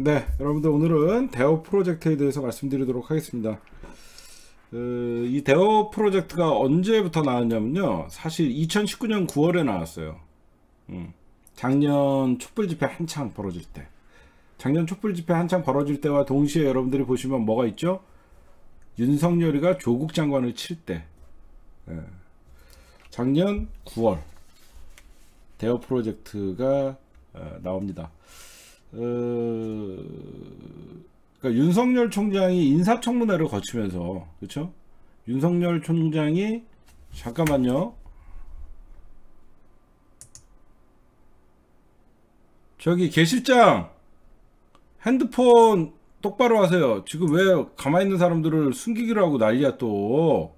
네, 여러분들 오늘은 대어 프로젝트에 대해서 말씀드리도록 하겠습니다. 이 대어 프로젝트가 언제부터 나왔냐면요. 사실 2019년 9월에 나왔어요. 작년 촛불 집회 한창 벌어질 때. 작년 촛불 집회 한창 벌어질 때와 동시에 여러분들이 보시면 뭐가 있죠? 윤석열이가 조국 장관을 칠 때. 작년 9월 대어 프로젝트가 나옵니다. 그러니까 윤석열 총장이 인사청문회를 거치면서, 그렇죠? 윤석열 총장이, 잠깐만요, 저기 계 실장 핸드폰 똑바로 하세요. 지금 왜 가만히 있는 사람들을 숨기기로 하고 난리야 또.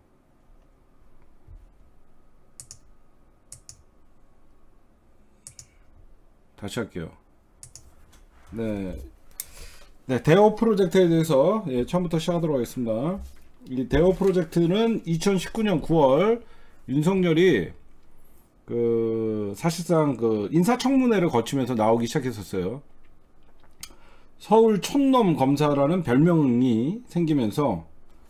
다시 할게요. 네, 대어 프로젝트에 대해서 처음부터 시작하도록 하겠습니다. 이 대어 프로젝트는 2019년 9월 윤석열이 사실상 인사청문회를 거치면서 나오기 시작했었어요. 서울 촌놈 검사라는 별명이 생기면서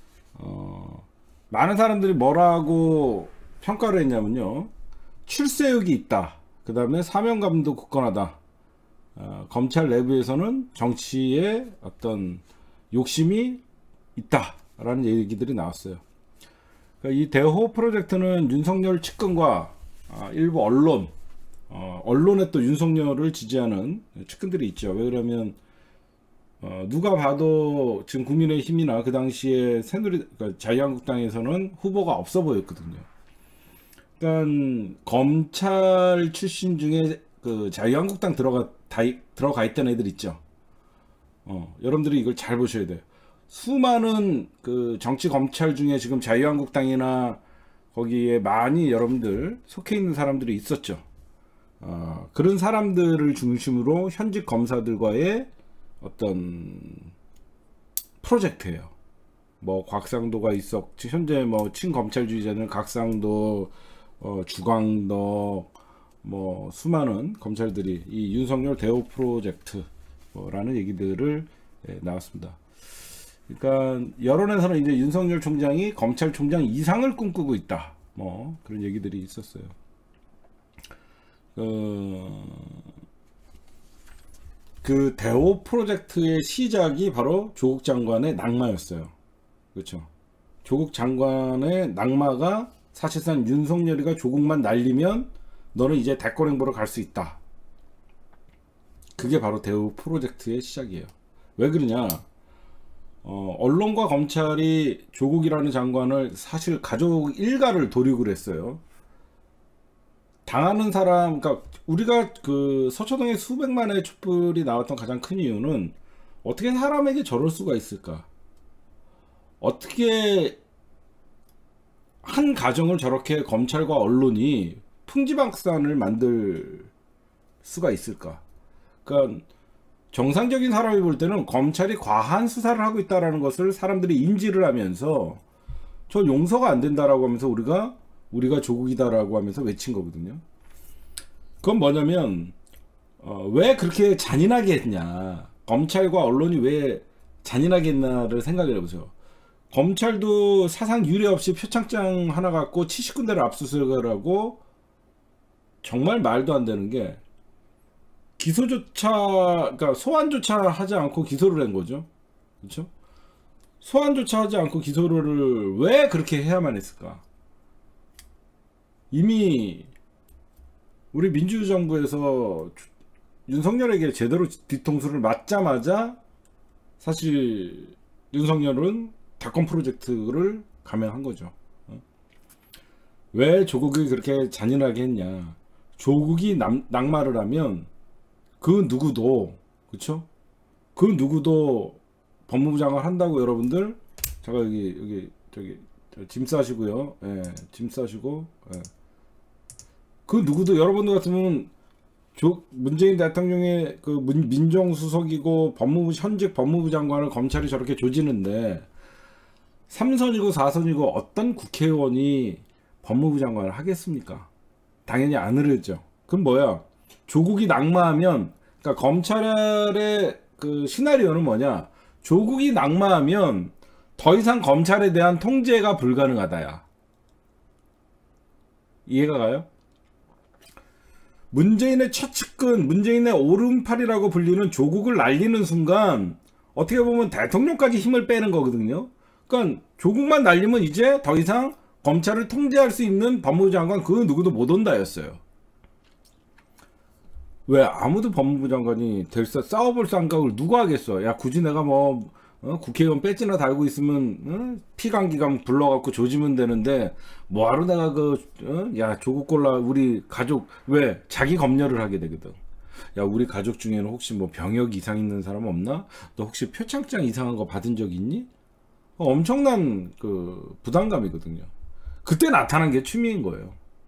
많은 사람들이 뭐라고 평가를 했냐면요, 출세욕이 있다, 그 다음에 사명감도 굳건하다, 검찰 내부에서는 정치에 어떤 욕심이 있다라는 얘기들이 나왔어요. 그러니까 이 대호 프로젝트는 윤석열 측근과 일부 언론에 또 윤석열을 지지하는 측근들이 있죠. 왜 그러면 누가 봐도 지금 국민의힘이나 그 당시에 그러니까 자유한국당에서는 후보가 없어 보였거든요. 그러니까 검찰 출신 중에 자유한국당 들어가 있던 애들 있죠. 여러분들이 이걸 잘 보셔야 돼요. 수많은 정치 검찰 중에 지금 자유한국당이나 거기에 많이 여러분들 속해 있는 사람들이 있었죠. 그런 사람들을 중심으로 현직 검사들과의 어떤 프로젝트예요. 뭐 곽상도가 현재 뭐 친검찰주의자는 곽상도, 주광덕, 뭐 수많은 검찰들이 이 윤석열 대호 프로젝트라는 얘기들을 나왔습니다. 그러니까 여론에서는 이제 윤석열 총장이 검찰총장 이상을 꿈꾸고 있다, 뭐 그런 얘기들이 있었어요. 그 대호 프로젝트의 시작이 바로 조국 장관의 낙마였어요. 그렇죠? 조국 장관의 낙마가 사실상 윤석열이가 조국만 날리면 너는 이제 대권 행보로 갈 수 있다. 그게 바로 대호 프로젝트의 시작이에요. 왜 그러냐? 언론과 검찰이 조국이라는 장관을 사실 가족 일가를 도륙을 했어요. 당하는 사람, 그러니까 우리가 서초동에 수백만의 촛불이 나왔던 가장 큰 이유는 어떻게 사람에게 저럴 수가 있을까? 어떻게 한 가정을 저렇게 검찰과 언론이 풍지박산을 만들 수가 있을까? 그러니까 정상적인 사람이 볼 때는 검찰이 과한 수사를 하고 있다는 것을 사람들이 인지를 하면서 저 용서가 안 된다라고 하면서 우리가 조국이다라고 하면서 외친 거거든요. 그건 뭐냐면 왜 그렇게 잔인하게 했냐, 검찰과 언론이 왜 잔인하게 했나를 생각을 해보세요. 검찰도 사상 유례 없이 표창장 하나 갖고 70군데를 압수수색을 하고, 정말 말도 안 되는 게 그러니까 소환조차 하지 않고 기소를 한 거죠. 그렇죠? 소환조차 하지 않고 기소를 왜 그렇게 해야만 했을까? 이미 우리 민주정부에서 윤석열에게 제대로 뒤통수를 맞자마자 사실 윤석열은 대권 프로젝트를 감행한 거죠. 왜 조국이 그렇게 잔인하게 했냐? 조국이 낙마를 하면 그 누구도, 그쵸? 그 누구도 법무부 장관 한다고 여러분들, 제가 저기 짐 싸시고요. 예, 짐 싸시고, 예. 그 누구도, 여러분들 같으면 문재인 대통령의 민정수석이고 현직 법무부 장관을 검찰이 저렇게 조지는데 3선이고 4선이고 어떤 국회의원이 법무부 장관을 하겠습니까? 당연히 안 하겠죠. 그럼 뭐야? 조국이 낙마하면, 그러니까 검찰의 그 시나리오는 뭐냐? 조국이 낙마하면 더 이상 검찰에 대한 통제가 불가능하다야. 이해가 가요? 문재인의 최측근, 문재인의 오른팔이라고 불리는 조국을 날리는 순간 어떻게 보면 대통령까지 힘을 빼는 거거든요. 그러니까 조국만 날리면 이제 더 이상 검찰을 통제할 수 있는 법무부 장관 그 누구도 못 온다였어요. 왜 아무도 법무부 장관이 싸워볼 생각을 누가 하겠어? 야, 굳이 내가 뭐 국회의원 배지나 달고 있으면 피감기감 불러갖고 조지면 되는데 뭐하러 내가 야, 조국 골라 우리 가족 왜 자기 검열을 하게 되거든. 야, 우리 가족 중에는 혹시 뭐 병역 이상 있는 사람 없나? 너 혹시 표창장 이상한 거 받은 적 있니? 엄청난 그 부담감이거든요. 그때 나타난 게 추미애인 거예요.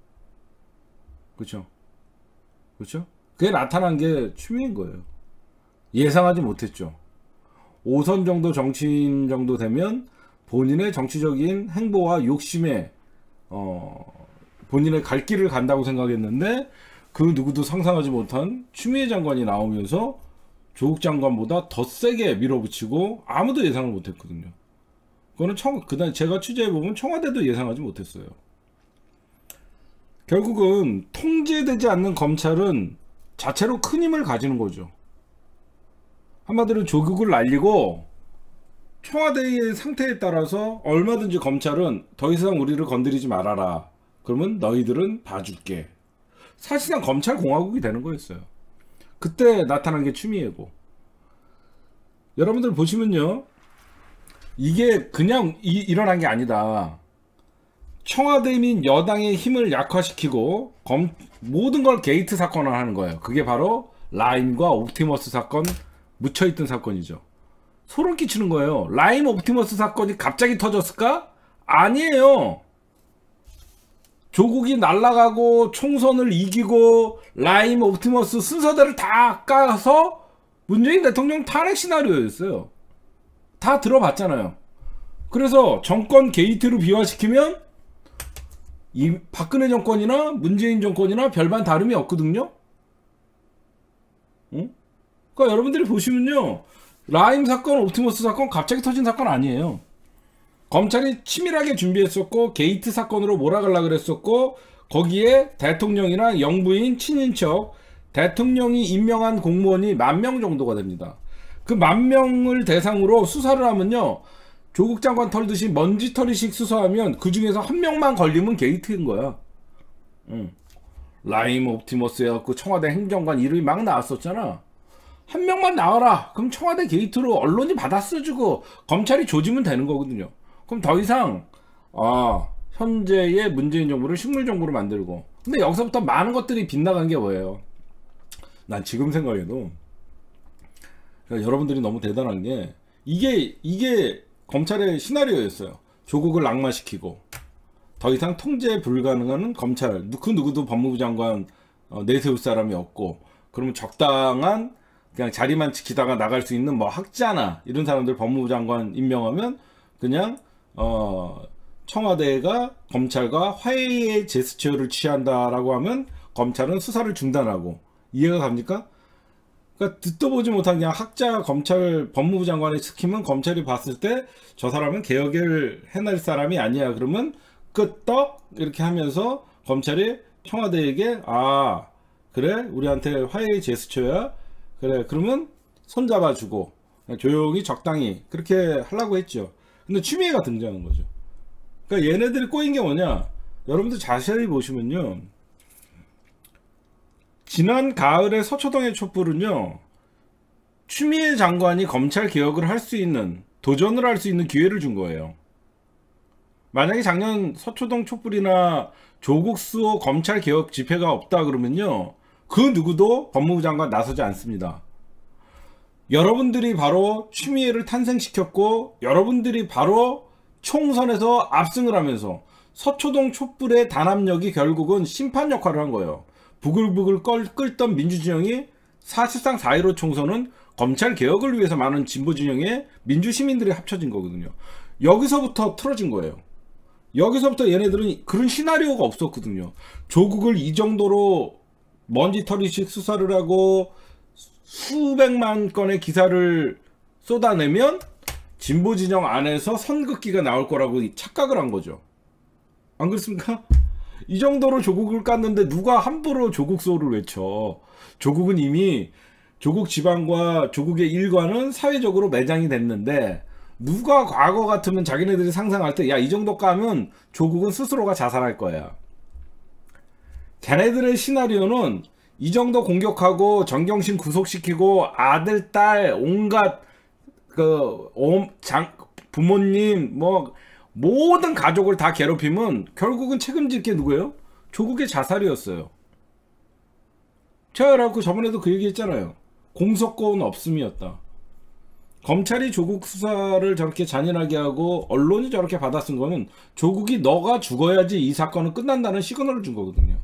그렇죠? 그렇죠? 그게 나타난 게 추미애인 거예요. 예상하지 못했죠. 5선 정도 정치인 정도 되면 본인의 정치적인 행보와 욕심에 본인의 갈 길을 간다고 생각했는데 그 누구도 상상하지 못한 추미애 장관이 나오면서 조국 장관보다 더 세게 밀어붙이고 아무도 예상을 못했거든요. 그거는 그다음 제가 취재해보면 청와대도 예상하지 못했어요. 결국은 통제되지 않는 검찰은 자체로 큰 힘을 가지는 거죠. 한마디로 조국을 날리고 청와대의 상태에 따라서 얼마든지 검찰은 더 이상 우리를 건드리지 말아라. 그러면 너희들은 봐줄게. 사실상 검찰 공화국이 되는 거였어요. 그때 나타난 게 추미애고. 여러분들 보시면요. 이게 그냥 일어난 게 아니다. 청와대 및 여당의 힘을 약화시키고 모든 걸 게이트 사건을 하는 거예요. 그게 바로 라임과 옵티머스 사건 묻혀있던 사건이죠. 소름 끼치는 거예요. 라임 옵티머스 사건이 갑자기 터졌을까? 아니에요. 조국이 날아가고 총선을 이기고 라임 옵티머스 순서대로 다 까서 문재인 대통령 탄핵 시나리오였어요. 다 들어봤잖아요. 그래서 정권 게이트로 비화시키면 이 박근혜 정권이나 문재인 정권이나 별반 다름이 없거든요. 응? 그러니까 여러분들이 보시면요. 라임 사건, 옵티머스 사건 갑자기 터진 사건 아니에요. 검찰이 치밀하게 준비했었고 게이트 사건으로 몰아가려고 그랬었고 거기에 대통령이나 영부인, 친인척, 대통령이 임명한 공무원이 10,000명 정도가 됩니다. 그 10,000명을 대상으로 수사를 하면요. 조국 장관 털듯이 먼지털이식 수사하면 그 중에서 1명만 걸리면 게이트인 거야. 라임 옵티머스 해갖고 청와대 행정관 이름이 막 나왔었잖아. 1명만 나와라. 그럼 청와대 게이트로 언론이 받아 써주고 검찰이 조지면 되는 거거든요. 그럼 더 이상 현재의 문재인 정부를 식물 정부로 만들고. 근데 여기서부터 많은 것들이 빗나간 게 뭐예요? 난 지금 생각해도 그러니까 여러분들이 너무 대단한 게 이게 검찰의 시나리오였어요. 조국을 낙마시키고 더 이상 통제 불가능한 검찰, 그 누구도 법무부 장관 내세울 사람이 없고 그러면 적당한 그냥 자리만 지키다가 나갈 수 있는 뭐 학자나 이런 사람들 법무부 장관 임명하면 그냥 청와대가 검찰과 화해의 제스처를 취한다라고 하면 검찰은 수사를 중단하고. 이해가 갑니까? 그러니까 듣도 보지 못한 그냥 학자 검찰 법무부 장관을 시키면 검찰이 봤을 때 저 사람은 개혁을 해낼 사람이 아니야. 그러면 끄떡 이렇게 하면서 검찰이 청와대에게 그래 우리한테 화해의 제스처야. 그래 그러면 손잡아주고 조용히 적당히 그렇게 하려고 했죠. 근데 추미애가 등장한 거죠. 그러니까 얘네들이 꼬인 게 뭐냐? 여러분들 자세히 보시면요. 지난 가을에 서초동의 촛불은요. 추미애 장관이 검찰 개혁을 할 수 있는 도전을 할 수 있는 기회를 준 거예요. 만약에 작년 서초동 촛불이나 조국 수호 검찰 개혁 집회가 없다 그러면요. 그 누구도 법무부 장관 나서지 않습니다. 여러분들이 바로 추미애를 탄생시켰고 여러분들이 바로 총선에서 압승을 하면서 서초동 촛불의 단합력이 결국은 심판 역할을 한 거예요. 부글부글 끓던 민주진영이 사실상 4.15 총선은 검찰 개혁을 위해서 많은 진보진영의 민주시민들이 합쳐진 거거든요. 여기서부터 틀어진 거예요. 여기서부터 얘네들은 그런 시나리오가 없었거든요. 조국을 이 정도로 먼지털이식 수사를 하고 수백만 건의 기사를 쏟아내면 진보 진영 안에서 선긋기가 나올 거라고 착각을 한 거죠. 안 그렇습니까? 이 정도로 조국을 깠는데 누가 함부로 조국 수호를 외쳐. 조국은 이미 조국 지방과 조국의 일관은 사회적으로 매장이 됐는데, 누가 과거 같으면 자기네들이 상상할 때 야, 이 정도 까면 조국은 스스로가 자살할 거야. 걔네들의 시나리오는 이 정도 공격하고 정경심 구속시키고 아들, 딸, 온갖 부모님 뭐 모든 가족을 다 괴롭히면 결국은 책임질 게 누구예요? 조국의 자살이었어요. 제가 그래갖고 저번에도 그 얘기 했잖아요. 공소권 없음이었다. 검찰이 조국 수사를 저렇게 잔인하게 하고 언론이 저렇게 받아쓴 거는 조국이 너가 죽어야지 이 사건은 끝난다는 시그널을 준 거거든요.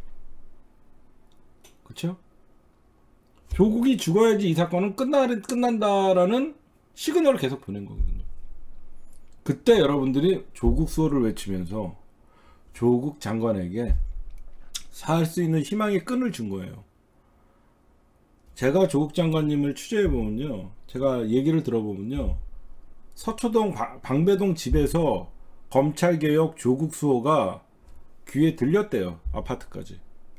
그쵸? 조국이 죽어야지 이 사건은 끝난다라는 시그널을 계속 보낸 거거든요. 그때 여러분들이 조국 수호를 외치면서 조국 장관에게 살 수 있는 희망의 끈을 준 거예요. 제가 조국 장관님을 취재해보면요, 제가 얘기를 들어보면요, 서초동 방배동 집에서 검찰개혁 조국 수호가 귀에 들렸대요. 아파트까지.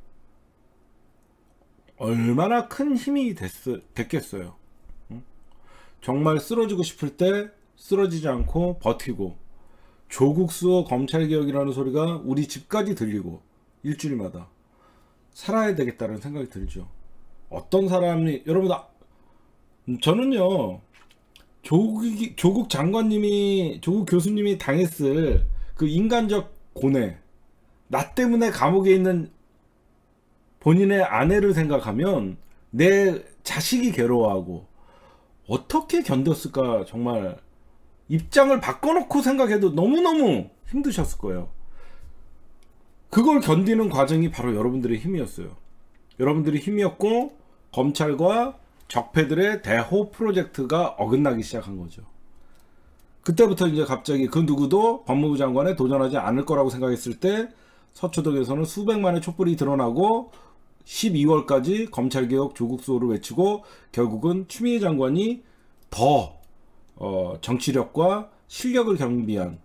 얼마나 큰 힘이 됐겠어요. 정말 쓰러지고 싶을 때 쓰러지지 않고 버티고, 조국 수호 검찰개혁이라는 소리가 우리 집까지 들리고 일주일마다 살아야 되겠다는 생각이 들죠. 어떤 사람이, 여러분, 저는요, 조국 장관님이, 조국 교수님이 당했을 그 인간적 고뇌, 나 때문에 감옥에 있는 본인의 아내를 생각하면 내 자식이 괴로워하고 어떻게 견뎠을까. 정말 입장을 바꿔놓고 생각해도 너무너무 힘드셨을 거예요. 그걸 견디는 과정이 바로 여러분들의 힘이었어요. 여러분들의 힘이었고, 검찰과 적폐들의 대호 프로젝트가 어긋나기 시작한 거죠. 그때부터 이제 갑자기 그 누구도 법무부 장관에 도전하지 않을 거라고 생각했을 때 서초동에서는 수백만의 촛불이 드러나고 12월까지 검찰개혁 조국 수호를 외치고, 결국은 추미애 장관이 더 정치력과 실력을 겸비한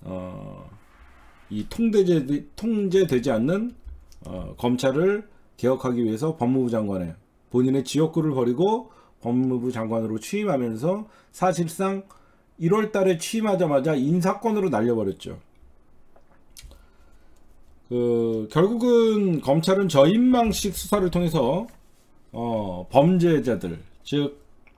이 통제되지 않는 검찰을 개혁하기 위해서 법무부 장관에 본인의 지역구를 버리고 법무부 장관으로 취임하면서 사실상 1월 달에 취임하자마자 인사권으로 날려버렸죠. 결국은 검찰은 저인망식 수사를 통해서 범죄자들, 즉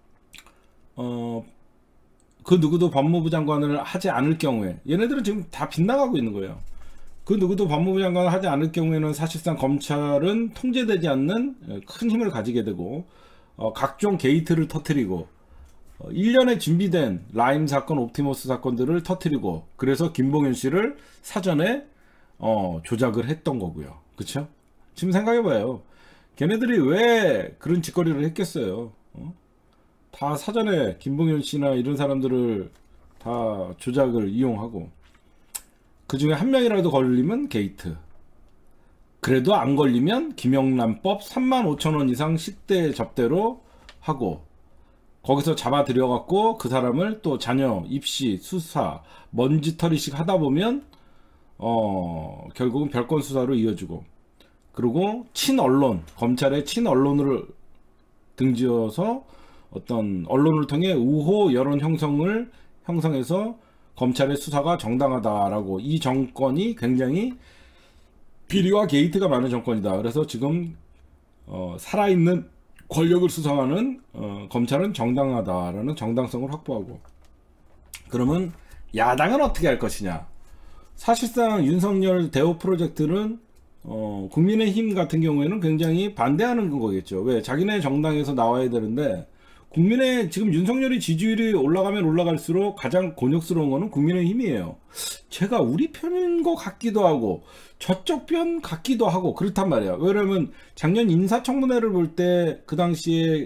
그 누구도 법무부 장관을 하지 않을 경우에, 얘네들은 지금 다 빗나가고 있는 거예요. 그 누구도 법무부 장관을 하지 않을 경우에는 사실상 검찰은 통제되지 않는 큰 힘을 가지게 되고, 각종 게이트를 터뜨리고 1년에 준비된 라임 사건, 옵티머스 사건들을 터뜨리고, 그래서 김봉현 씨를 사전에 조작을 했던 거고요. 그쵸? 지금 생각해봐요. 걔네들이 왜 그런 짓거리를 했겠어요? 다 사전에 김봉현 씨나 이런 사람들을 다 조작을 이용하고, 그 중에 한 명이라도 걸리면 게이트, 그래도 안 걸리면 김영란법 35,000원 이상 식대 접대로 하고, 거기서 잡아들여 갖고 그 사람을 또 자녀 입시, 수사, 먼지털이식 하다 보면 결국은 별건 수사로 이어지고, 그리고 친언론, 검찰의 친언론을 등지어서 어떤 언론을 통해 우호 여론 형성해서 검찰의 수사가 정당하다라고, 이 정권이 굉장히 비리와 게이트가 많은 정권이다. 그래서 지금 살아있는 권력을 수상하는 검찰은 정당하다라는 정당성을 확보하고, 그러면 야당은 어떻게 할 것이냐. 사실상 윤석열 대호 프로젝트는 국민의힘 같은 경우에는 굉장히 반대하는 거겠죠. 왜? 자기네 정당에서 나와야 되는데, 국민의 지금 윤석열이 지지율이 올라가면 올라갈수록 가장 곤욕스러운 거는 국민의힘이에요. 제가 우리 편인 것 같기도 하고 저쪽 편 같기도 하고 그렇단 말이에요. 왜냐면 작년 인사청문회를 볼 때 그 당시에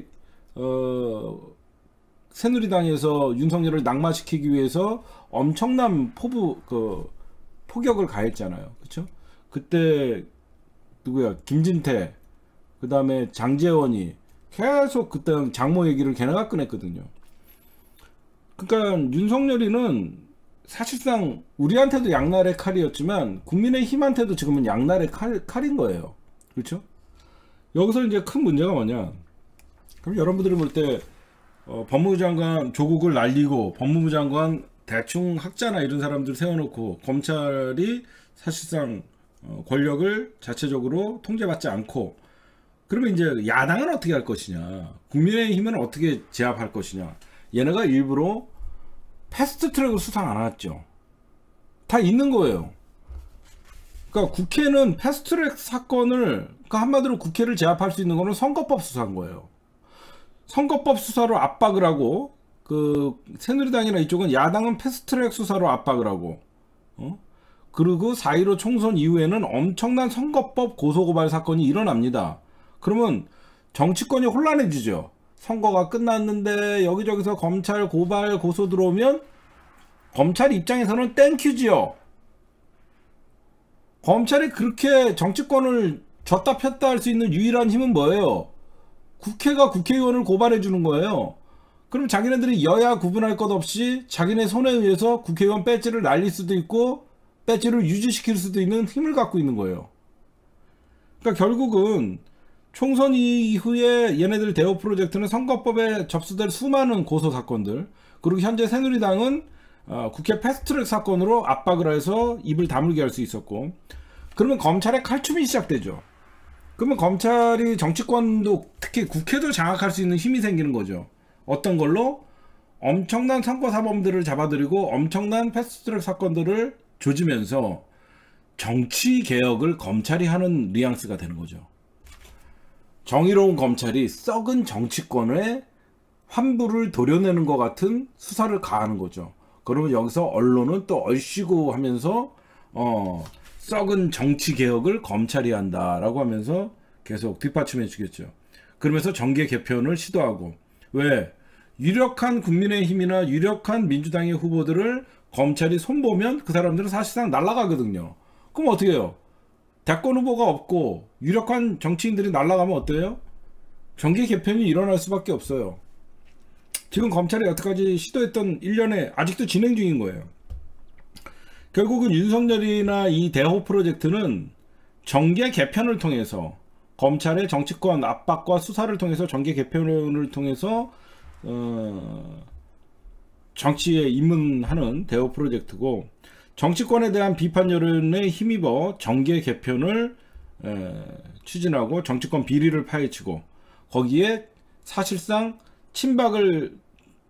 새누리당에서 윤석열을 낙마시키기 위해서 엄청난 포격을 가했잖아요. 그쵸? 그때 누구야? 김진태, 그 다음에 장제원이 계속 그때 장모 얘기를 걔네가 꺼냈거든요. 그러니까 윤석열이는 사실상 우리한테도 양날의 칼이었지만 국민의힘한테도 지금은 양날의 칼인 거예요. 그렇죠? 여기서 이제 큰 문제가 뭐냐? 그럼 여러분들이 볼 때 법무부 장관 조국을 날리고 법무부 장관 대충 학자나 이런 사람들 세워놓고 검찰이 사실상 권력을 자체적으로 통제받지 않고 그러면 이제 야당은 어떻게 할 것이냐, 국민의힘은 어떻게 제압할 것이냐. 얘네가 일부러 패스트트랙으로 수상 안 했죠. 다 있는 거예요. 그러니까 국회는 패스트트랙 사건을, 그러니까 한마디로 국회를 제압할 수 있는 거는 선거법 수사인 거예요. 선거법 수사로 압박을 하고 그 새누리당이나 이쪽은 야당은 패스트트랙 수사로 압박을 하고 그리고 4.15 총선 이후에는 엄청난 선거법 고소고발 사건이 일어납니다. 그러면 정치권이 혼란해지죠. 선거가 끝났는데 여기저기서 검찰 고발 고소 들어오면 검찰 입장에서는 땡큐지요. 검찰이 그렇게 정치권을 졌다 폈다 할 수 있는 유일한 힘은 뭐예요? 국회가 국회의원을 고발해 주는 거예요. 그럼 자기네들이 여야 구분할 것 없이 자기네 손에 의해서 국회의원 배지를 날릴 수도 있고 배지를 유지시킬 수도 있는 힘을 갖고 있는 거예요. 그러니까 결국은 총선 이후에 얘네들 대호 프로젝트는 선거법에 접수될 수많은 고소 사건들, 그리고 현재 새누리당은 국회 패스트트랙 사건으로 압박을 해서 입을 다물게 할 수 있었고, 그러면 검찰의 칼춤이 시작되죠. 그러면 검찰이 정치권도 특히 국회도 장악할 수 있는 힘이 생기는 거죠. 어떤 걸로? 엄청난 선거사범들을 잡아들이고 엄청난 패스트트랙 사건들을 조지면서 정치개혁을 검찰이 하는 뉘앙스가 되는 거죠. 정의로운 검찰이 썩은 정치권에 환부를 도려내는 것 같은 수사를 가하는 거죠. 그러면 여기서 언론은 또 얼씨구 하면서 썩은 정치개혁을 검찰이 한다라고 하면서 계속 뒷받침해 주겠죠. 그러면서 정계 개편을 시도하고, 왜? 유력한 국민의힘이나 유력한 민주당의 후보들을 검찰이 손보면 그 사람들은 사실상 날아가거든요. 그럼 어떻게 해요? 대권 후보가 없고 유력한 정치인들이 날아가면 어때요? 정계 개편이 일어날 수밖에 없어요. 지금 검찰이 여태까지 시도했던 일련의 아직도 진행 중인 거예요. 결국은 윤석열이나 이 대호 프로젝트는 정계 개편을 통해서, 검찰의 정치권 압박과 수사를 통해서 정계 개편을 통해서 정치에 입문하는 대호 프로젝트고, 정치권에 대한 비판 여론에 힘입어 정계 개편을 추진하고 정치권 비리를 파헤치고, 거기에 사실상 친박은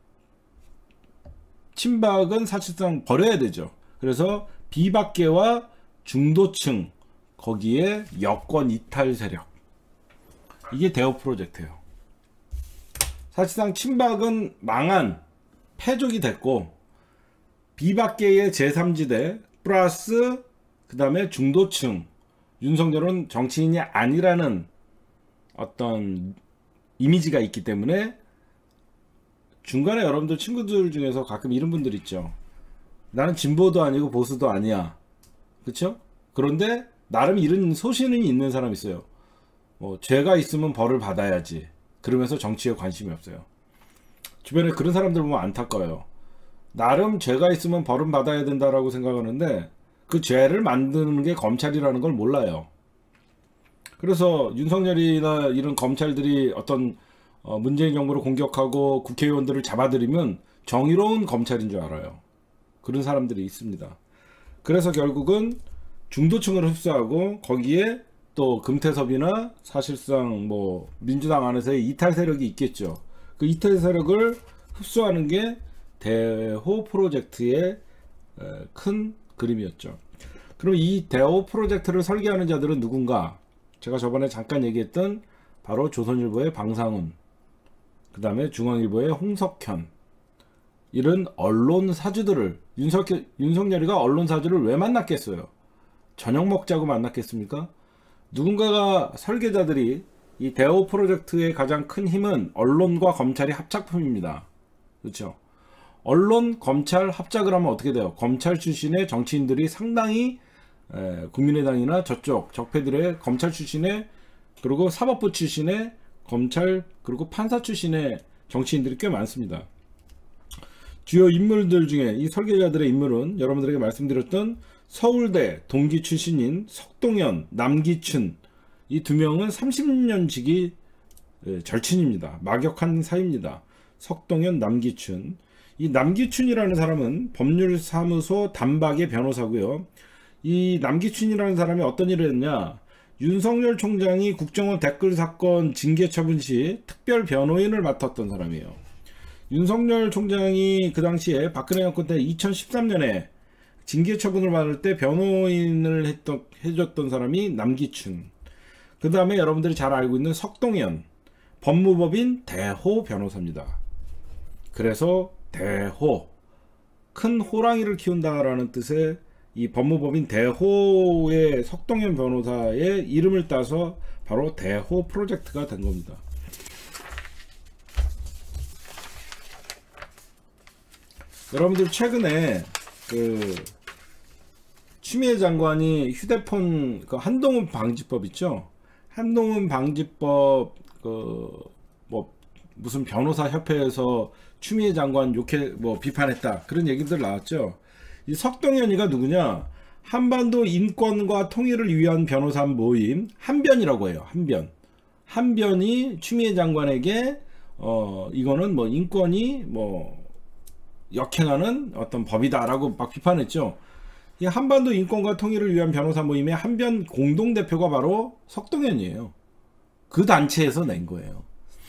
사실상 버려야 되죠. 그래서 비박계와 중도층, 거기에 여권 이탈 세력, 이게 대호 프로젝트예요. 사실상 친박은 망한 패족이 됐고, 비박계의 제3지대 플러스 그 다음에 중도층, 윤석열은 정치인이 아니라는 어떤 이미지가 있기 때문에 중간에 여러분들 친구들 중에서 가끔 이런 분들 있죠. 나는 진보도 아니고 보수도 아니야. 그쵸? 그런데 나름 이런 소신이 있는 사람이 있어요. 죄가 있으면 벌을 받아야지. 그러면서 정치에 관심이 없어요. 주변에 그런 사람들 보면 안타까워요. 나름 죄가 있으면 벌은 받아야 된다라고 생각하는데 그 죄를 만드는 게 검찰이라는 걸 몰라요. 그래서 윤석열이나 이런 검찰들이 어떤 문재인 정부를 공격하고 국회의원들을 잡아들이면 정의로운 검찰인 줄 알아요. 그런 사람들이 있습니다. 그래서 결국은 중도층을 흡수하고 거기에 또 금태섭이나 사실상 뭐 민주당 안에서의 이탈 세력이 있겠죠. 그 이탈 세력을 흡수하는 게 대호 프로젝트의 큰 그림이었죠. 그럼 이 대호 프로젝트를 설계하는 자들은 누군가? 제가 저번에 잠깐 얘기했던 바로 조선일보의 방상훈, 그 다음에 중앙일보의 홍석현, 이런 언론 사주들을 윤석열이가 언론 사주를 왜 만났겠어요? 저녁 먹자고 만났겠습니까? 누군가가 설계자들이 이 대호 프로젝트의 가장 큰 힘은 언론과 검찰의 합작품입니다. 그렇죠? 언론, 검찰 합작을 하면 어떻게 돼요? 검찰 출신의 정치인들이 상당히 국민의당이나 저쪽 적폐들의 검찰 출신의, 그리고 사법부 출신의 검찰 그리고 판사 출신의 정치인들이 꽤 많습니다. 주요 인물들 중에 이 설계자들의 인물은 여러분들에게 말씀드렸던 서울대 동기 출신인 석동현, 남기춘, 이 두 명은 30년지기 절친입니다. 막역한 사이입니다. 석동현, 남기춘. 이 남기춘이라는 사람은 법률사무소 단박의 변호사고요. 이 남기춘이라는 사람이 어떤 일을 했냐, 윤석열 총장이 국정원 댓글 사건 징계 처분 시 특별 변호인을 맡았던 사람이에요. 윤석열 총장이 그 당시에 박근혜 정권 때 2013년에 징계 처분을 받을 때 변호인을 해줬던 사람이 남기춘. 그 다음에 여러분들이 잘 알고 있는 석동현, 법무법인 대호 변호사입니다. 그래서 대호, 큰 호랑이를 키운다라는 뜻의 이 법무법인 대호의 석동현 변호사의 이름을 따서 바로 대호 프로젝트가 된 겁니다. 여러분들 최근에 그 추미애 장관이 휴대폰 그 한동훈 방지법 있죠? 한동훈 방지법 뭐 무슨 변호사 협회에서 추미애 장관 비판했다, 그런 얘기들 나왔죠. 이 석동현이가 누구냐? 한반도 인권과 통일을 위한 변호사 모임 한변이라고 해요. 한변이 추미애 장관에게 이거는 뭐 인권이 뭐 역행하는 어떤 법이다라고 막 비판했죠. 이 한반도 인권과 통일을 위한 변호사 모임의 한변 공동대표가 바로 석동현이에요. 그 단체에서 낸 거예요.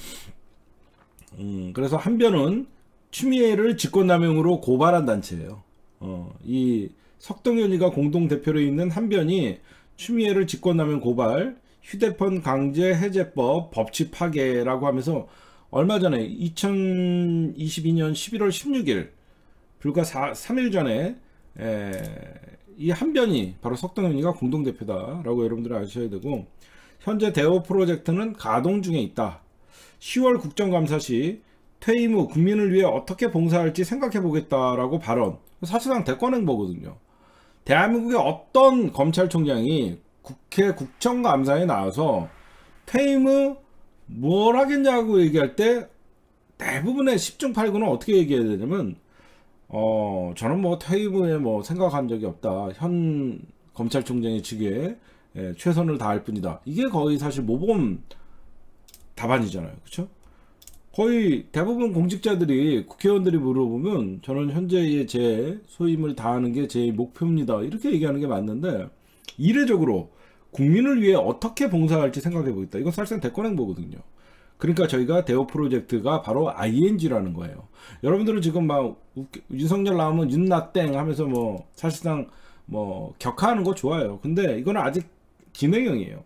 그래서 한변은 추미애를 직권남용으로 고발한 단체예요. 이 석동현이가 공동대표로 있는 한변이 추미애를 직권남용 고발, 휴대폰 강제 해제법 법치 파괴라고 하면서 얼마 전에 2022년 11월 16일 불과 3일 전에 이 한변이 바로 석동현이가 공동대표다라고 여러분들이 아셔야 되고, 현재 대호 프로젝트는 가동 중에 있다. 10월 국정감사 시 퇴임 후 국민을 위해 어떻게 봉사할지 생각해 보겠다라고 발언. 사실상 대권행보거든요. 대한민국의 어떤 검찰총장이 국회 국정감사에 나와서 퇴임 후 뭘 하겠냐고 얘기할 때 대부분의 10중 8구는 어떻게 얘기해야 되냐면 저는 뭐 퇴임 후에 뭐 생각한 적이 없다. 현 검찰총장의 직위에 최선을 다할 뿐이다. 이게 거의 사실 모범 답안이잖아요. 그렇죠? 거의 대부분 공직자들이, 국회의원들이 물어보면 저는 현재의 제 소임을 다하는 게 제 목표입니다, 이렇게 얘기하는 게 맞는데, 이례적으로 국민을 위해 어떻게 봉사할지 생각해 보겠다. 이건 사실상 대권행보거든요. 그러니까 저희가 대호 프로젝트가 바로 ING라는 거예요. 여러분들은 지금 막 윤석열 나오면 윤나땡 하면서 뭐 사실상 뭐 격하하는 거 좋아요. 근데 이거는 아직 진행형이에요.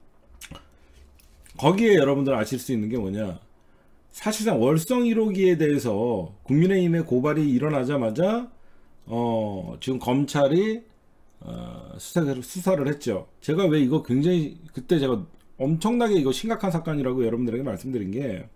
거기에 여러분들 아실 수 있는 게 뭐냐, 사실상 월성 1호기에 대해서 국민의힘의 고발이 일어나자마자 지금 검찰이 수사를 했죠. 제가 왜 이거 굉장히 그때 제가 엄청나게 이거 심각한 사건이라고 여러분들에게 말씀드린 게,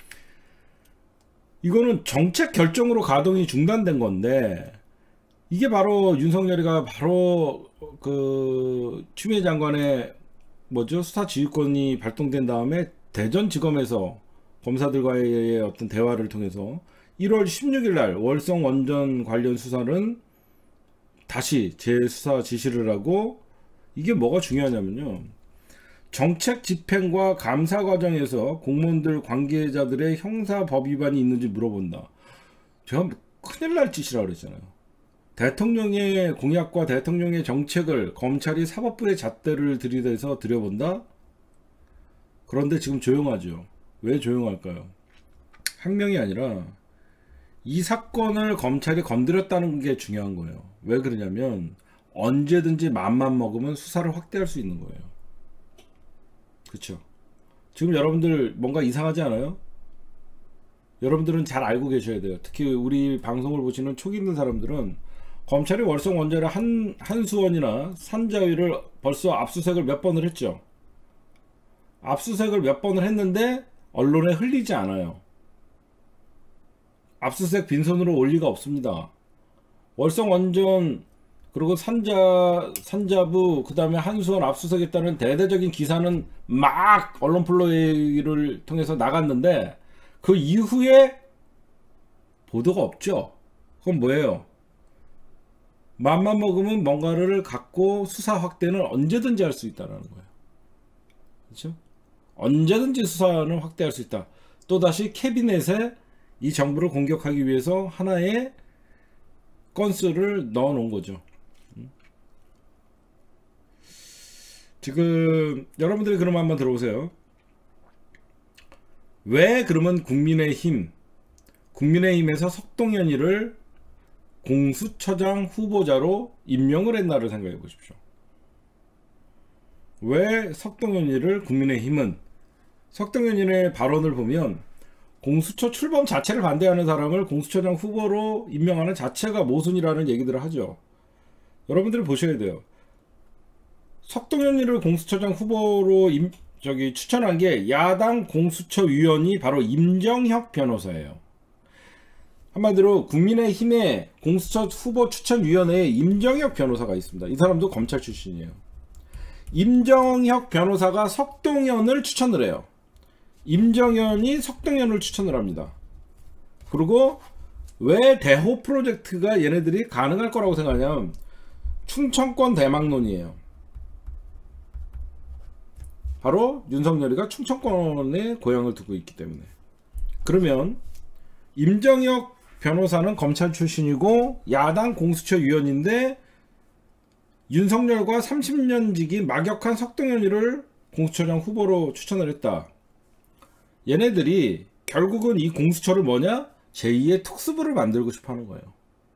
이거는 정책 결정으로 가동이 중단된 건데, 이게 바로 윤석열이가 바로 그 추미애 장관의 수사 지휘권이 발동된 다음에 대전지검에서 검사들과의 어떤 대화를 통해서 1월 16일 날 월성 원전 관련 수사는 다시 재수사 지시를 하고, 이게 뭐가 중요하냐면요, 정책 집행과 감사 과정에서 공무원들 관계자들의 형사법 위반이 있는지 물어본다. 제가 큰일 날 짓이라고 그랬잖아요. 대통령의 공약과 대통령의 정책을 검찰이 사법부의 잣대를 들이대서 들여본다? 그런데 지금 조용하죠. 왜 조용할까요? 항명이 아니라 이 사건을 검찰이 건드렸다는 게 중요한 거예요. 왜 그러냐면 언제든지 맘만 먹으면 수사를 확대할 수 있는 거예요. 그렇죠? 지금 여러분들 뭔가 이상하지 않아요? 여러분들은 잘 알고 계셔야 돼요. 특히 우리 방송을 보시는 촉이 있는 사람들은 검찰이 월성 원전의 한수원이나 산자위를 벌써 압수수색을 몇 번을 했죠. 압수수색을 몇 번을 했는데 언론에 흘리지 않아요. 압수수색 빈손으로 올 리가 없습니다. 월성 원전 그리고 산자부 그다음에 한수원 압수수색했다는 대대적인 기사는 막 언론 플레이를 통해서 나갔는데 그 이후에 보도가 없죠. 그건 뭐예요? 맘만 먹으면 뭔가를 갖고 수사 확대는 언제든지 할 수 있다는 거예요. 그렇죠? 언제든지 수사는 확대할 수 있다. 또다시 캐비넷에 이 정부를 공격하기 위해서 하나의 건수를 넣어 놓은 거죠. 지금 여러분들이 그러면 한번 들어보세요. 왜 그러면 국민의힘에서 석동현이를 공수처장 후보자로 임명을 했나를 생각해 보십시오. 왜 석동현이를 국민의힘은 석동현이의 발언을 보면 공수처 출범 자체를 반대하는 사람을 공수처장 후보로 임명하는 자체가 모순이라는 얘기들을 하죠. 여러분들이 보셔야 돼요. 석동현이를 공수처장 후보로 추천한 게 야당 공수처위원이 바로 임정혁 변호사예요. 한마디로 국민의힘의 공수처 후보 추천위원회에 임정혁 변호사가 있습니다. 이 사람도 검찰 출신이에요. 임정혁 변호사가 석동현을 추천을 해요. 임정현이 석동현을 추천을 합니다. 그리고 왜 대호 프로젝트가 얘네들이 가능할 거라고 생각하냐면 충청권 대망론이에요. 바로 윤석열이가 충청권에 고향을 두고 있기 때문에. 그러면 임정혁 변호사는 검찰 출신이고 야당 공수처위원인데 윤석열과 30년 지기 막역한 석동현이를 공수처장 후보로 추천을 했다. 얘네들이 결국은 이 공수처를 뭐냐? 제2의 특수부를 만들고 싶어 하는 거예요.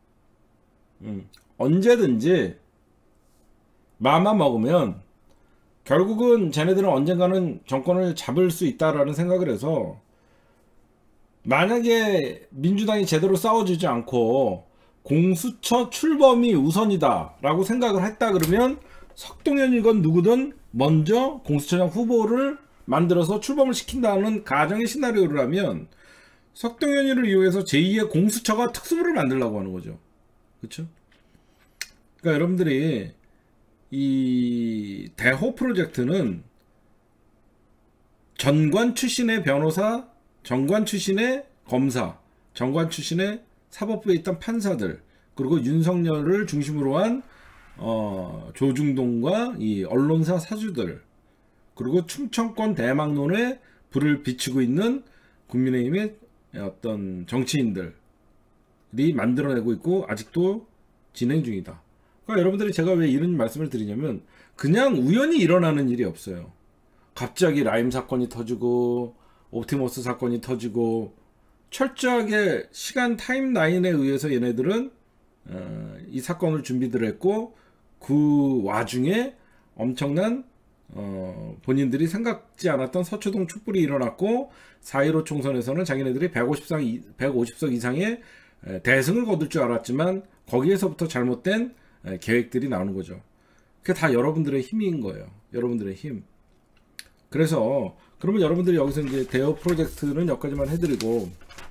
언제든지 마음만 먹으면 결국은 쟤네들은 언젠가는 정권을 잡을 수 있다라는 생각을 해서 만약에 민주당이 제대로 싸워주지 않고 공수처 출범이 우선이다 라고 생각을 했다 그러면 석동현이건 누구든 먼저 공수처장 후보를 만들어서 출범을 시킨다는 가정의 시나리오를 하면 석동현이를 이용해서 제2의 공수처가 특수부를 만들려고 하는 거죠. 그렇죠? 그러니까 여러분들이 이 대호 프로젝트는 전관 출신의 변호사, 전관 출신의 검사, 전관 출신의 사법부에 있던 판사들, 그리고 윤석열을 중심으로 한 조중동과 이 언론사 사주들, 그리고 충청권 대망론에 불을 비추고 있는 국민의힘의 어떤 정치인들이 만들어내고 있고 아직도 진행 중이다. 그러니까 여러분들이 제가 왜 이런 말씀을 드리냐면 그냥 우연히 일어나는 일이 없어요. 갑자기 라임 사건이 터지고 옵티머스 사건이 터지고 철저하게 시간 타임라인에 의해서 얘네들은 이 사건을 준비들 했고 그 와중에 엄청난 본인들이 생각지 않았던 서초동 촛불이 일어났고 4.15 총선에서는 자기네들이 150석 이상의 대승을 거둘 줄 알았지만 거기에서부터 잘못된 계획들이 나오는 거죠. 그게 다 여러분들의 힘인 거예요. 여러분들의 힘. 그래서 그러면 여러분들이 여기서 이제 대여 프로젝트는 여기까지만 해드리고